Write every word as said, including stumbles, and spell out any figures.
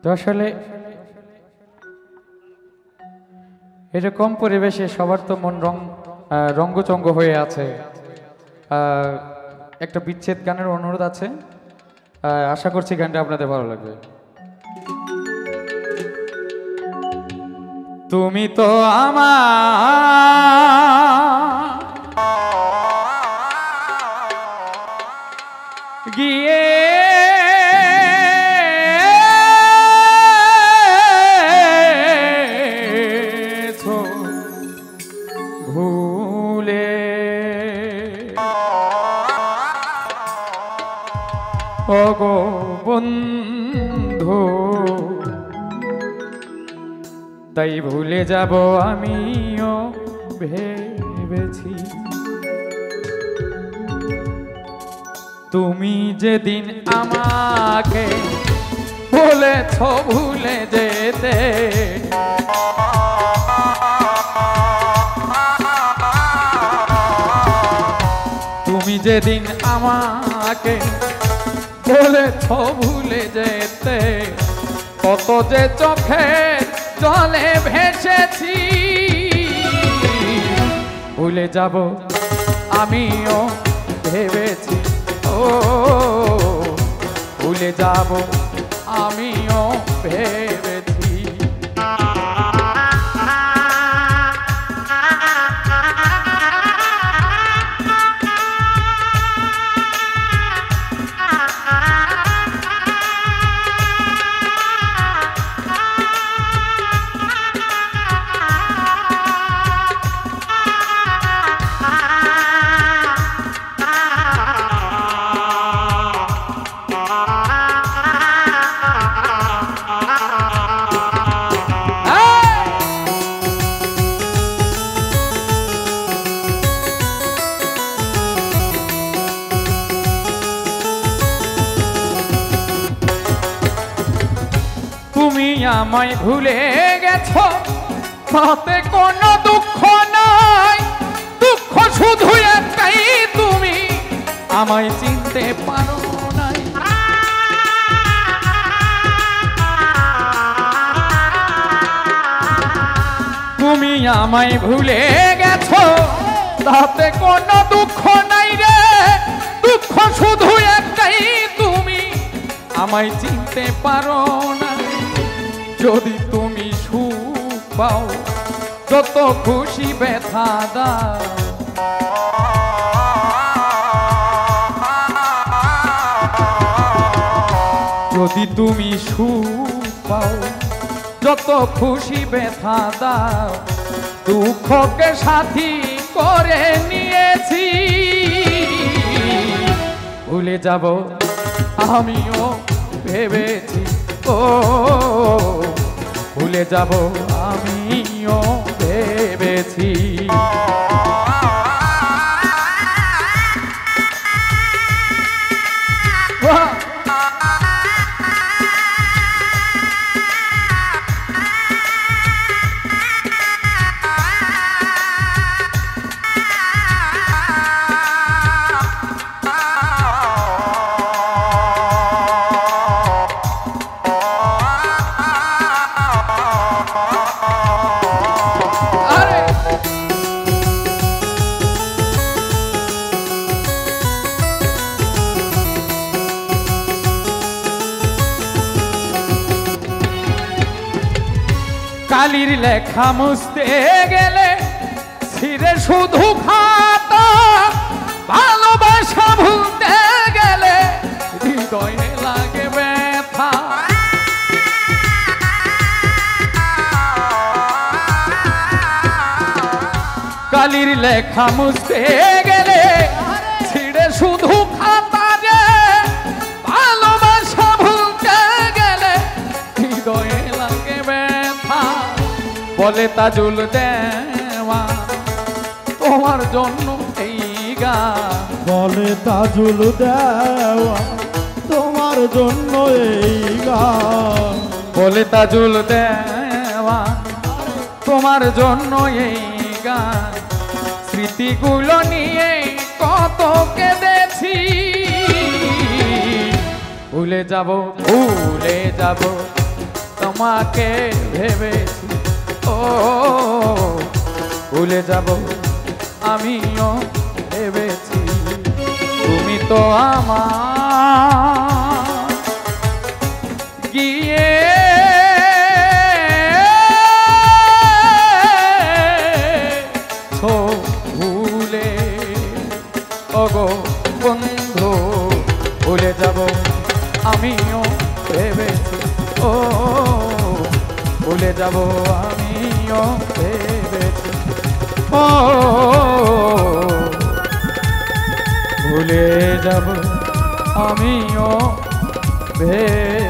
তো আসলে এরকম পরিবেশে সবার তো মন রং রঙ্গচঙ্গ হয়ে আছে। একটা বিচ্ছেদ গানের অনুরোধ আছে, আশা করছি গানটা আপনাদের ভালো লাগবে। তুমি তো আমার গিয়ে ভুলে ওগো বন্ধু, তাই ভুলে যাব আমিও ভেবেছি। তুমি যেদিন আমাকে বলেছ ভুলে যেতে, তুমি যেদিন আমাকে বলেছ ভুলে যেতে, কত যে চোখে জলে ভেসেছি। ভুলে যাব আমিও ভেবেছি, ও ভুলে যাব আমিও ভেবেছি। তুমি আমায় ভুলে গেছো, তাতে কোনো দুঃখ নাই। দুঃখ শুধু একটাই, তুমি আমায় চিনতে পারো নাই। তুমি আমায় ভুলে গেছো, তাতে কোনো দুঃখ নাই রে। দুঃখ শুধু একটাই, তুমি আমায় চিনতে পারো না। যদি তুমি সুখ পাও, যত খুশি ব্যথা দাও। যদি তুমি সুখ পাও, যত খুশি ব্যথা দাও। দুঃখকে সাথী করে নিয়েছি, ভুলে যাব আমিও ভেবেছি। ও ভুলে যাব আমিও ভেবেছি। কালির লেখা মুছতে গেলে ছিঁড়ে শুধু খাতা। ভালোবাসা ভুলতে গেলে হৃদয়ে লাগে ব্যথা। কালির লেখা মুছতে গেলে ছিঁড়ে শুধু খাতা রে। ভালোবাসা ভুলতে গেলে হৃদয়ে লাগে ব্যথা। বলে তাজুল দেওয়া তোমার জন্য এই গান। বলে তাজুল দেওয়া তোমার জন্য এই গান। বলে তাজুল দেওয়া তোমার জন্য এই গান। স্মৃতিগুলো নিয়ে কত কেঁদেছি। ভুলে যাব ভুলে যাব তোমাকে ভেবেছি ও ভুলে যাব আমিও ভেবেছি তুমি তো আমার গিয়ে ভুলে ওগো বন্ধু ভুলে যাব আমিও ভেবেছি ও ভুলে যাব আমিও ভেবেছি ও ভুলে যাব আমিও ভেবেছি